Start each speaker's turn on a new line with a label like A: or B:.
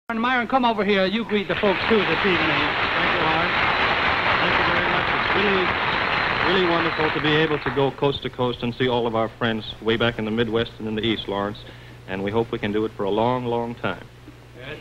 A: Myron, come over here. You greet the folks, too, this evening.
B: Thank you, Art. Thank you very much. It's really wonderful to be able to go coast to coast and see all of our friends way back in the Midwest and in the East, Lawrence. And we hope we can do it for a long, long time.
A: Good.